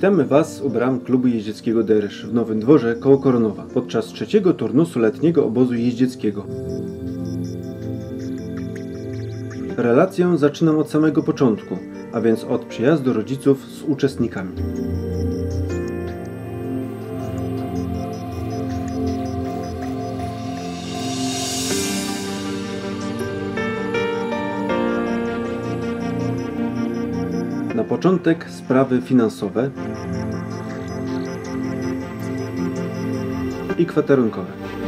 Witamy Was u bram klubu jeździeckiego Deresz w Nowym Dworze koło Koronowa podczas trzeciego turnusu letniego obozu jeździeckiego. Relację zaczynam od samego początku, a więc od przyjazdu rodziców z uczestnikami. Na początek sprawy finansowe i kwaterunkowe.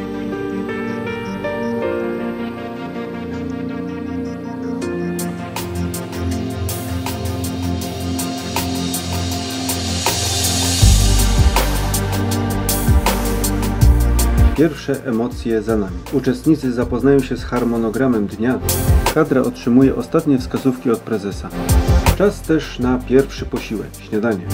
Pierwsze emocje za nami. Uczestnicy zapoznają się z harmonogramem dnia. Kadra otrzymuje ostatnie wskazówki od prezesa. Czas też na pierwszy posiłek, śniadanie.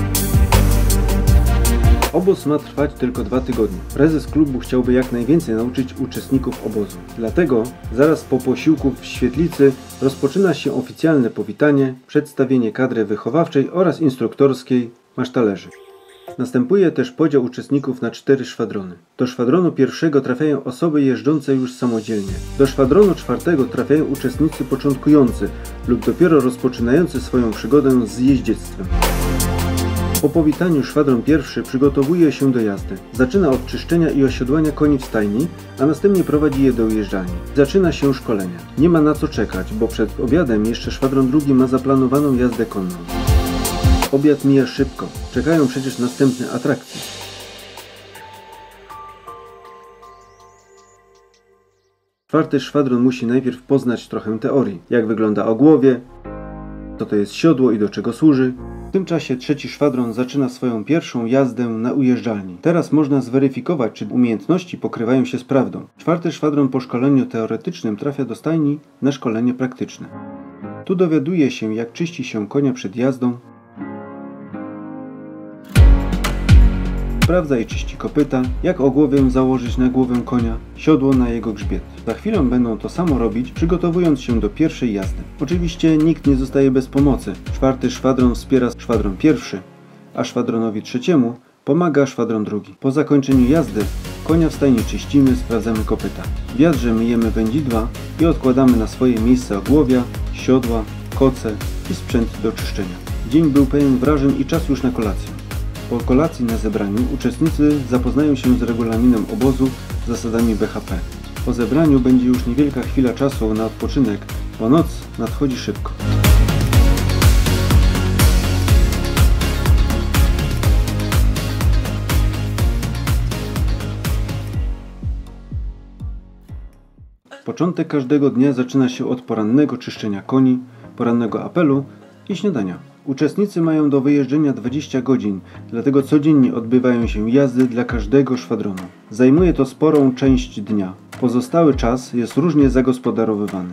Obóz ma trwać tylko 2 tygodnie. Prezes klubu chciałby jak najwięcej nauczyć uczestników obozu. Dlatego zaraz po posiłku w świetlicy rozpoczyna się oficjalne powitanie, przedstawienie kadry wychowawczej oraz instruktorskiej masztalerzy. Następuje też podział uczestników na 4 szwadrony. Do szwadronu pierwszego trafiają osoby jeżdżące już samodzielnie. Do szwadronu czwartego trafiają uczestnicy początkujący lub dopiero rozpoczynający swoją przygodę z jeździectwem. Po powitaniu szwadron pierwszy przygotowuje się do jazdy. Zaczyna od czyszczenia i osiodłania koni w stajni, a następnie prowadzi je do ujeżdżalni. Zaczyna się szkolenie. Nie ma na co czekać, bo przed obiadem jeszcze szwadron drugi ma zaplanowaną jazdę konną. Obiad mija szybko. Czekają przecież następne atrakcje. Czwarty szwadron musi najpierw poznać trochę teorii. Jak wygląda ogłowie, co to jest siodło i do czego służy. W tym czasie trzeci szwadron zaczyna swoją pierwszą jazdę na ujeżdżalni. Teraz można zweryfikować, czy umiejętności pokrywają się z prawdą. Czwarty szwadron po szkoleniu teoretycznym trafia do stajni na szkolenie praktyczne. Tu dowiaduje się, jak czyści się konia przed jazdą, sprawdza i czyści kopyta, jak ogłowię założyć na głowę konia, siodło na jego grzbiet. Za chwilę będą to samo robić, przygotowując się do pierwszej jazdy. Oczywiście nikt nie zostaje bez pomocy. Czwarty szwadron wspiera szwadron pierwszy, a szwadronowi trzeciemu pomaga szwadron drugi. Po zakończeniu jazdy konia w stajni czyścimy, sprawdzamy kopyta. W wiadrze myjemy wędzidła i odkładamy na swoje miejsce ogłowia, siodła, koce i sprzęt do czyszczenia. Dzień był pełen wrażeń i czas już na kolację. Po kolacji na zebraniu uczestnicy zapoznają się z regulaminem obozu, zasadami BHP. Po zebraniu będzie już niewielka chwila czasu na odpoczynek, bo noc nadchodzi szybko. Początek każdego dnia zaczyna się od porannego czyszczenia koni, porannego apelu i śniadania. Uczestnicy mają do wyjeżdżenia 20 godzin, dlatego codziennie odbywają się jazdy dla każdego szwadronu. Zajmuje to sporą część dnia. Pozostały czas jest różnie zagospodarowywany.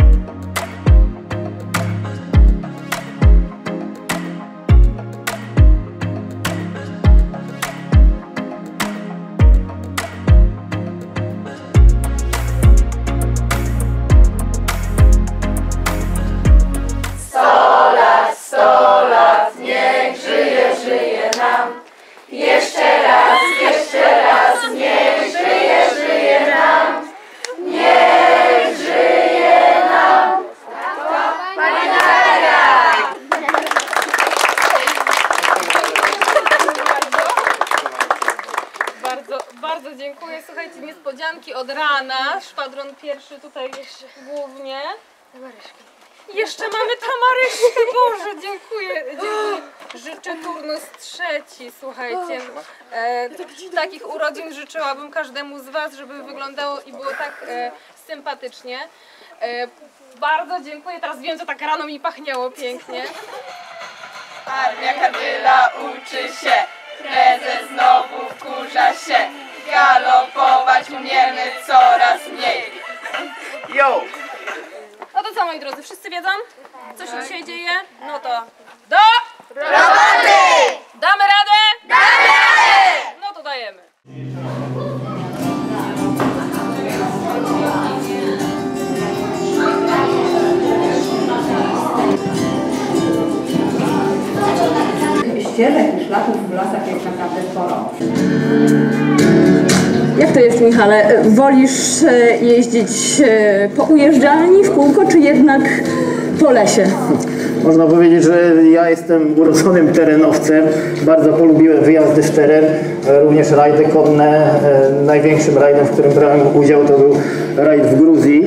Bardzo dziękuję. Słuchajcie, niespodzianki od rana. Szwadron pierwszy tutaj jeszcze głównie. Jeszcze mamy Tamaryszkę. Boże, dziękuję. Życzę turnus trzeci, słuchajcie. Takich urodzin życzyłabym każdemu z Was, żeby wyglądało i było tak sympatycznie. Bardzo dziękuję. Teraz wiem, co tak rano mi pachniało pięknie. Armia Kadyla uczy się, prezes znowu wkurza się. Galopować umiemy coraz mniej. Yo! No to co, moi drodzy, wszyscy wiedzą, co się dzisiaj dzieje? No to do Roboty! Damy radę? Damy radę! No to dajemy. kościele, szlaków w lasach jest naprawdę sporo. Jak to jest, Michale? Wolisz jeździć po ujeżdżalni w kółko, czy jednak po lesie? Można powiedzieć, że ja jestem urodzonym terenowcem. Bardzo polubiłem wyjazdy w teren, również rajdy konne. Największym rajdem, w którym brałem udział, to był rajd w Gruzji.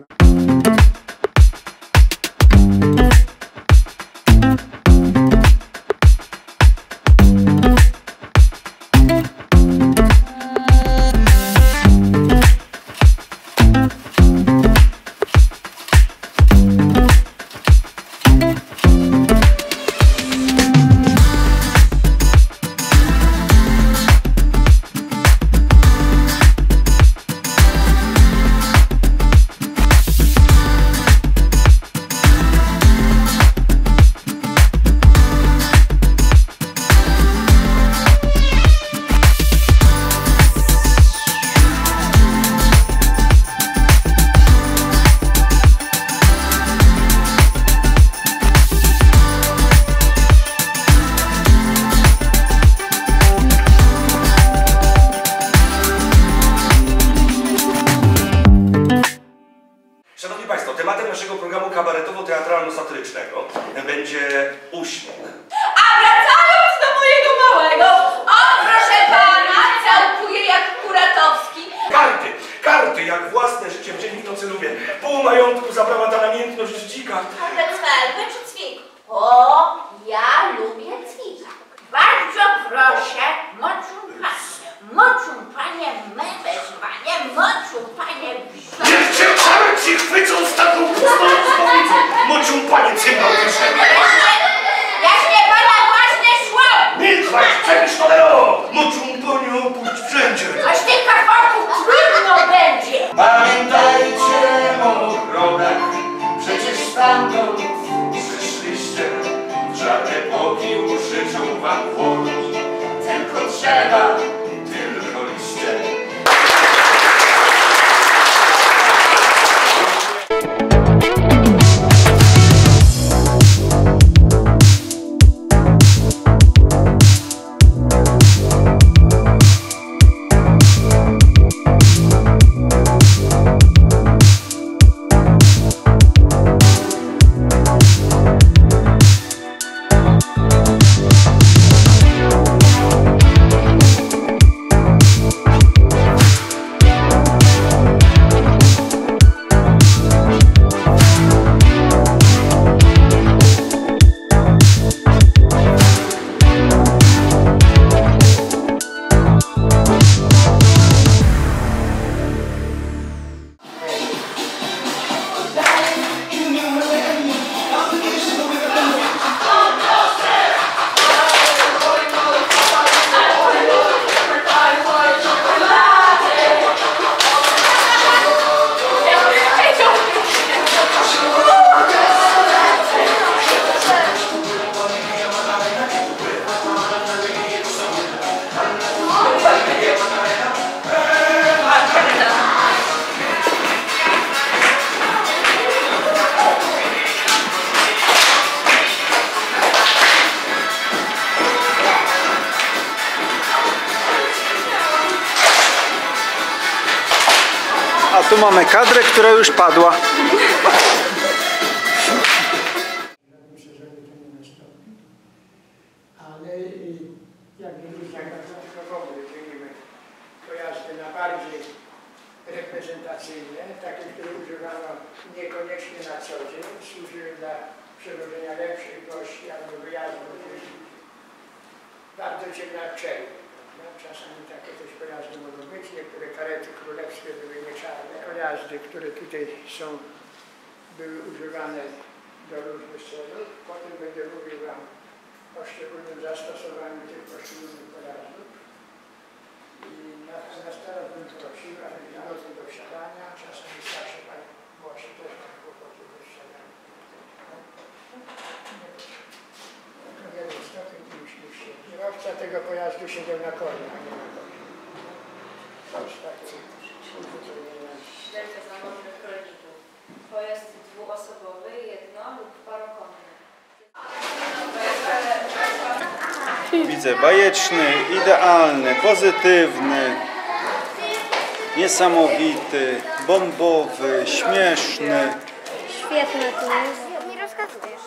Szanowni Państwo, tematem naszego programu kabaretowo-teatralno-satyrycznego będzie uśmiech. A wracając do mojego małego, on proszę pana całkuje jak Kuratowski. Karty, jak własne życie w dzień w nocy lubię. Pół majątku zabrała ta namiętność dzika. Ale cwelby czy cwik? O, ja lubię cwika. Bardzo proszę, moczą panie me wezwanie, moczą panie wziąć. Niech cię karci chwycą z taką pustą spowicą. Mocią panie cymbał kieszeni. Jaśnie pana własne słowo. Milczwać, przecież tolerowo. Mocią panią puść wszędzie. Aż tych karpatów trudno będzie. Pamiętajcie o ogrodach, przecież stamtąd przyszliście. W żadne epoki użyczą wam płodu, tylko drzewa, tylko liście. A tu mamy kadrę, która już padła. Ale jakby jak dzielimy pojazdy na bardziej reprezentacyjne, takie, które używano niekoniecznie na co dzień, służyły dla przewożenia lepszej gości albo wyjazdów bardzo ciemnaczego. Czasami takie też pojazdy mogą być. Niektóre karety królewskie były nieczarne. Pojazdy, które tutaj są, były używane do różnych celów. Potem będę mówił wam o szczególnym zastosowaniu tych poszczególnych pojazdów. I natomiast teraz bym prosił, aby minuty do wsiadania, czasami starszy pan młodszy też ma kłopoty do wsiadania. Jeden stopień i już nie wsiedzi. Kierowca tego pojazdu siedział na koniu, a nie na koniu. To jest takie uzupełnienie. Śledzę zamożnych rolników. Pojazd dwuosobowy, jedno lub parokonny. Widzę bajeczny, idealny, pozytywny, niesamowity, bombowy, śmieszny. Świetne to jest. Nie rozkazujesz.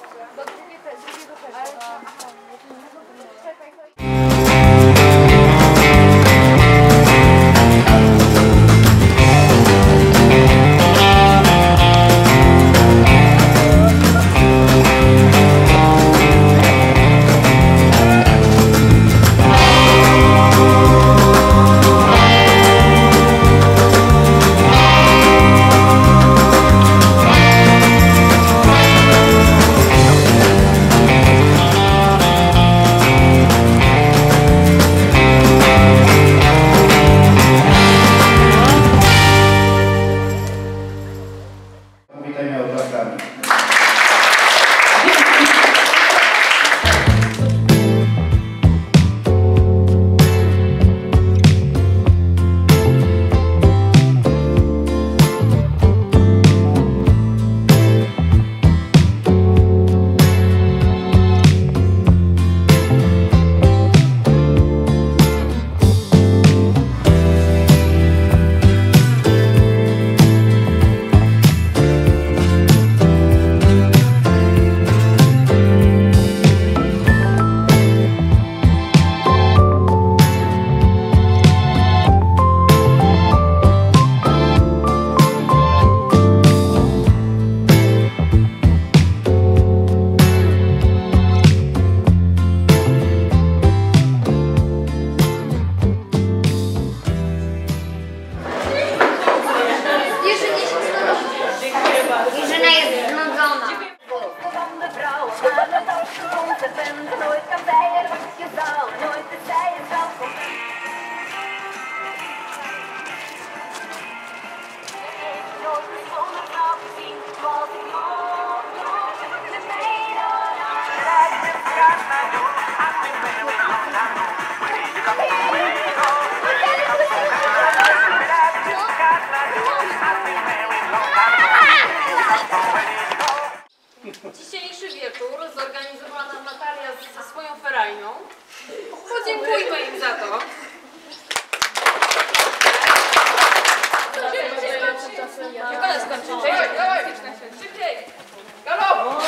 Witajmy oklaskami. Żena jest znudzona. Dzisiejszy wieczór zorganizowała nam Natalia ze swoją ferajną. Podziękujmy im za to. Jak ona skończy? Szybciej! Galop!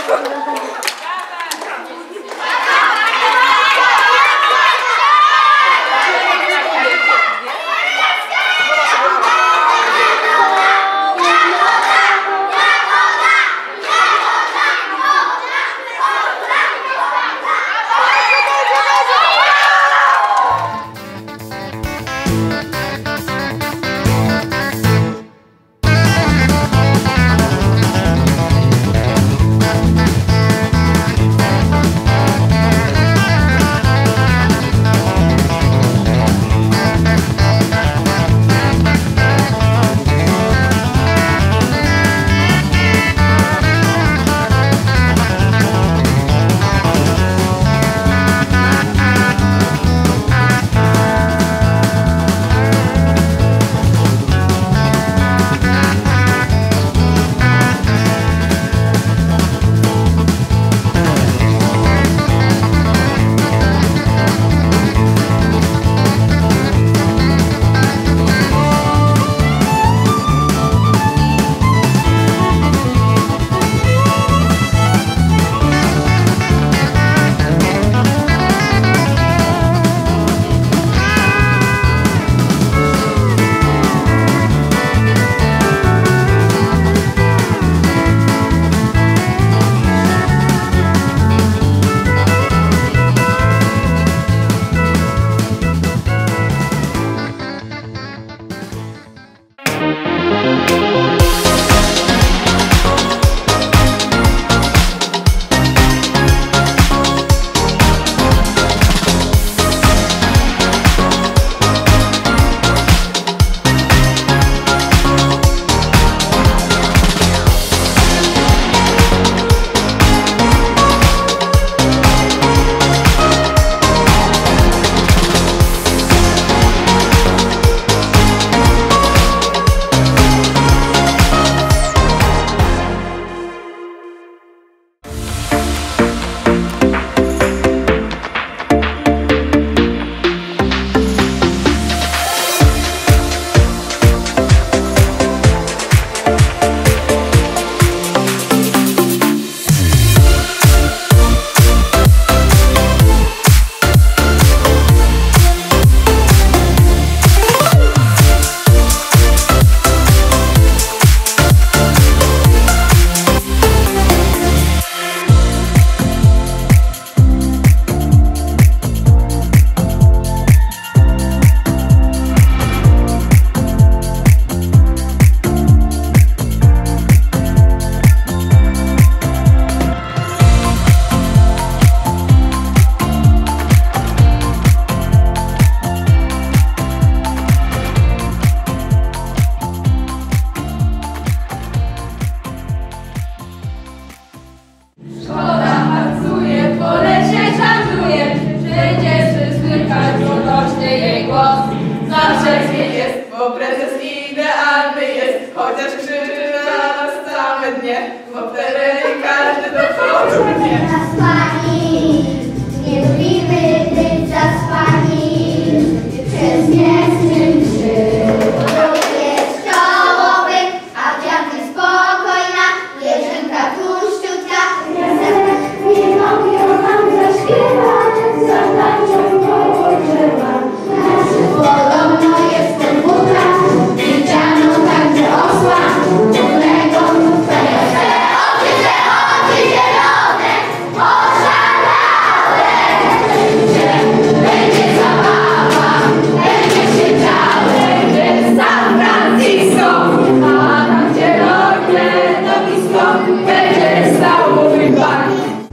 Zaspani, nie lubimy być zaspani. Przez wieczny krzyk jest czołowy, a wdzianki spokojna, Jerzynka tłuszczutka. Nie mogą nam zaśpiewać, zatańczą koło drzewa. Podobno jest ten buta, widziano także osła, którego oczy zielone, oszalałe. Będzie zabawa, będzie siedziałe, jest San Francisco, a tam gdzie lotnisko, będzie stało bar.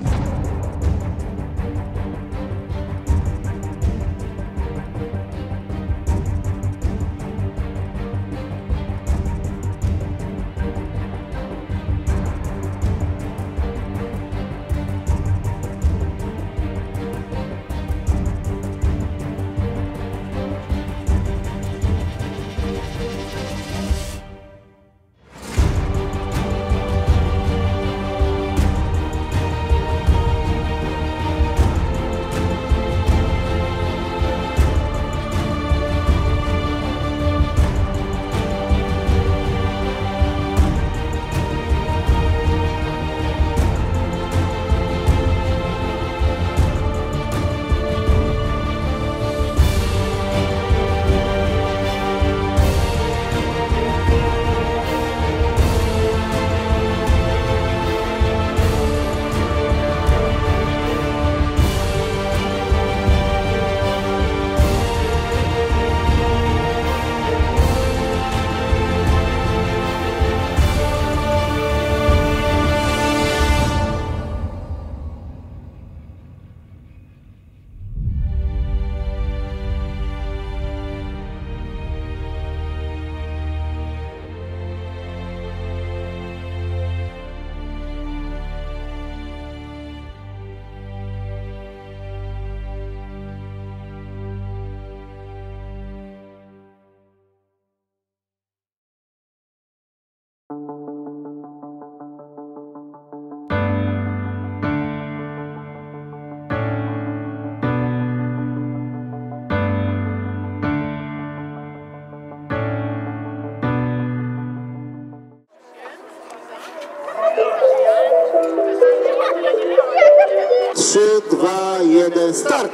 Trzy, 2, 1, start!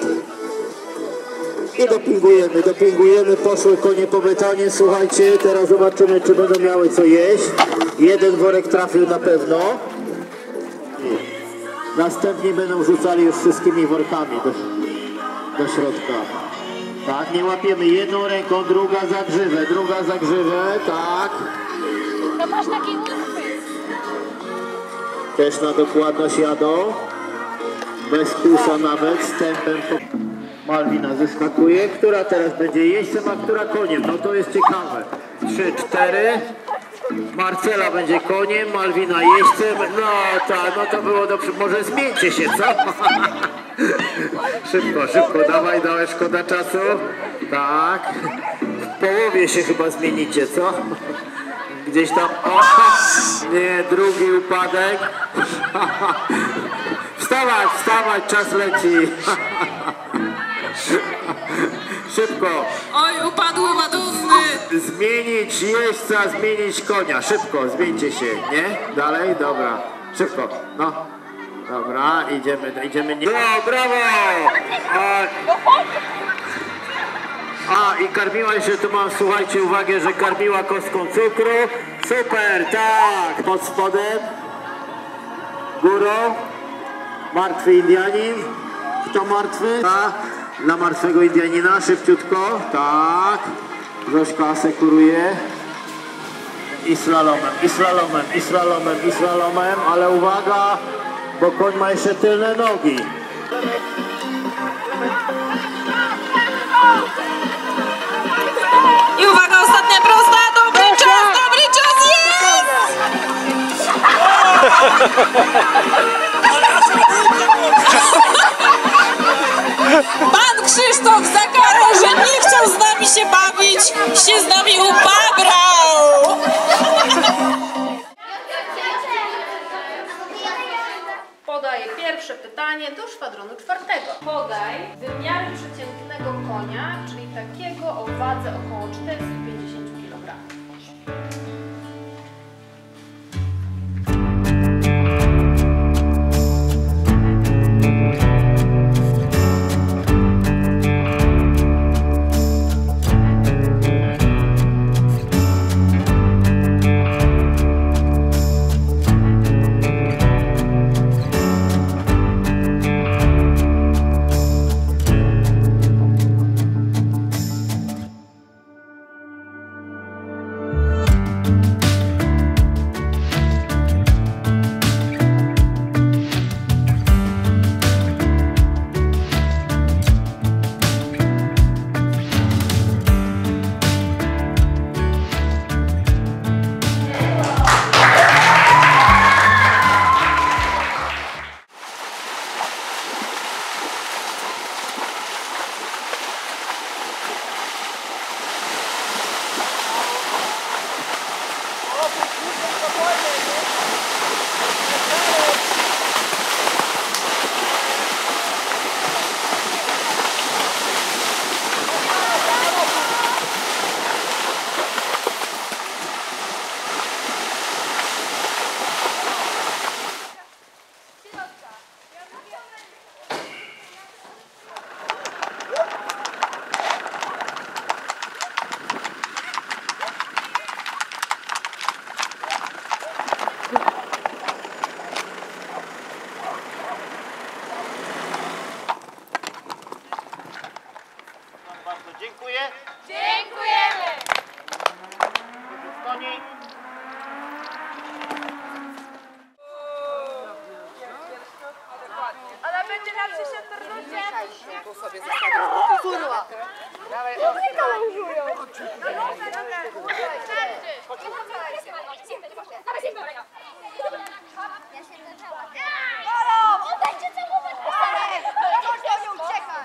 I dopingujemy, poszły konie po betonie, słuchajcie, teraz zobaczymy, czy będą miały co jeść. Jeden worek trafił na pewno. Następnie będą rzucali już wszystkimi workami do środka. Tak, nie łapiemy jedną ręką, druga za grzywę, tak. No masz taki uchwyt. Też na dokładność jadą. Bez pulsa nawet, z tempem. Malwina zeskakuje. Która teraz będzie jeźdźcem, a która koniem? No to jest ciekawe. 3, 4. Marcela będzie koniem, Malwina jeźdźcem. No tak, no to było dobrze. Może zmieńcie się, co? Szybko, dawaj, szkoda czasu. Tak. W połowie się chyba zmienicie, co? Gdzieś tam, o, nie, drugi upadek. Wstawać, czas leci. Szybko. Oj, upadły ładowny. Zmienić jeźdźca, zmienić konia. Szybko, zmieńcie się, nie? Dalej, dobra. Szybko, no. Dobra, idziemy. No, brawo! I karmiła jeszcze, tu mam, słuchajcie, uwagę, że karmiła kostką cukru. Super, tak, pod spodem. Górą. Martwy Indianin. Kto martwy? Dla martwego Indianina, szybciutko. Tak. Zośka asekuruje. I slalomem, ale uwaga, bo koń ma jeszcze tylne nogi. I uwaga, ostatnia prosta, dobry czas, jest! Pan Krzysztof za karę, że nie chciał z nami się bawić, się z nami ubabrał! podaję pierwsze pytanie do szwadronu 4. Podaj wymiary przeciętnego konia, czyli takiego o wadze około 450 kg. Dziękuję. Dziękujemy! Koni. Ona będzie na przyszłym turnusie. Kurwa. Dawaj. Oddajcie całowę! Można nie uciekać!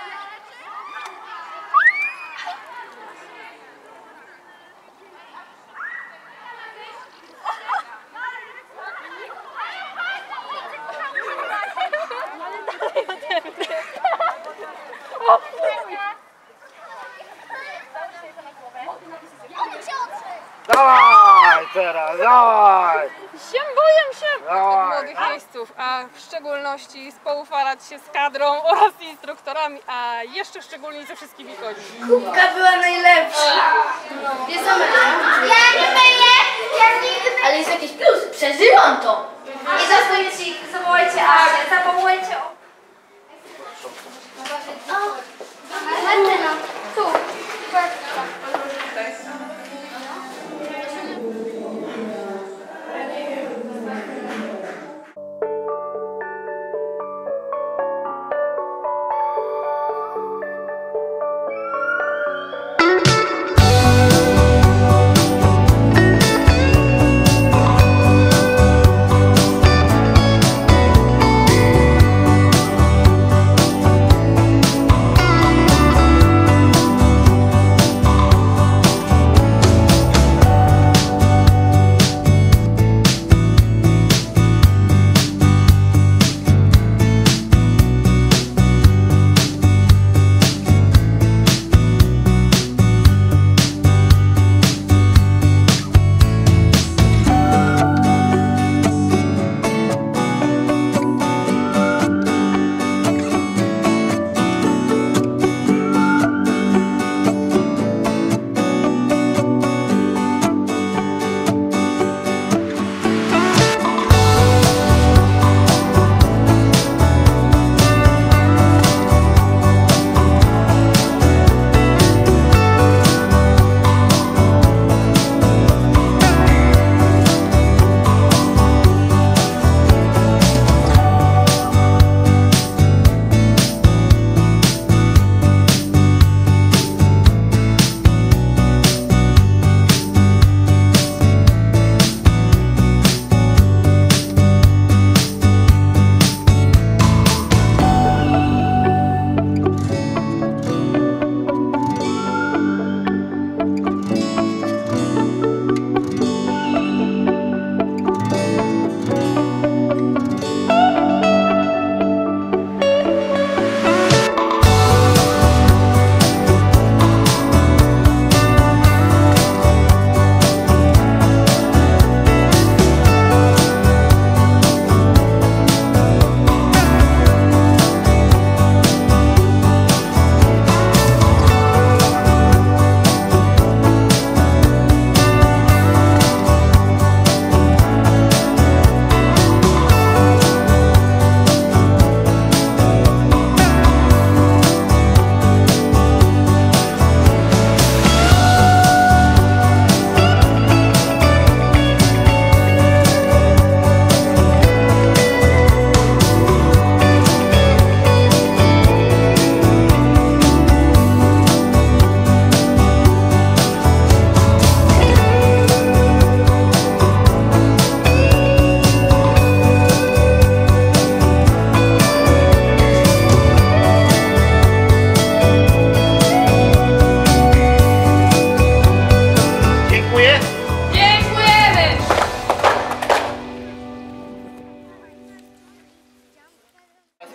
Dawaj teraz, dawaj! Boję się Dawaj. młodych jeźdźców, a w szczególności spoufalać się z kadrą oraz instruktorami, a jeszcze szczególnie ze wszystkimi końmi. Kubka była najlepsza. Jest ja nie myję, ja nigdy. Ale jest jakiś plus, przeżywam to. I zawołajcie Asię, zawołajcie o... Martyna, tu.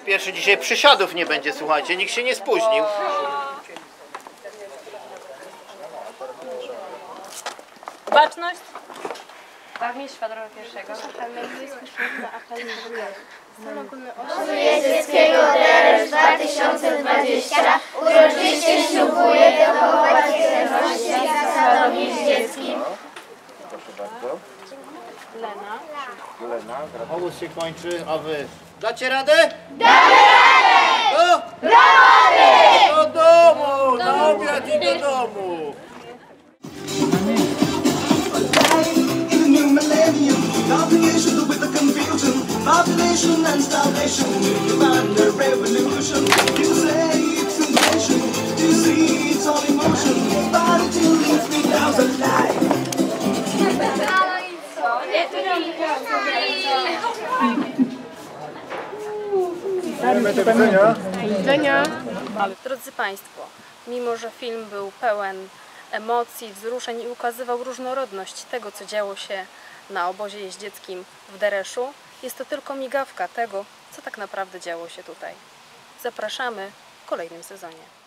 pierwszy dzisiaj przysiadów nie będzie, słuchajcie, nikt się nie spóźnił. Baczność. Bawisz szwadronu pierwszego. Jeździeckiego DRS 2020 uroczyście ślubuję dochować wierności zasadom jeździeckim. Proszę bardzo. Lena. Obóz się kończy, a wy dacie radę? Damy radę! Do domu! Na obiad i do domu! Population and starvation, demand a revolution. You say it's inflation, you see it's all emotion. But it still leaves me thousand lives. Drodzy Państwo, mimo że film był pełen emocji, wzruszeń i ukazywał różnorodność tego, co działo się na obozie jeździeckim w Dereszu, jest to tylko migawka tego, co tak naprawdę działo się tutaj. Zapraszamy w kolejnym sezonie.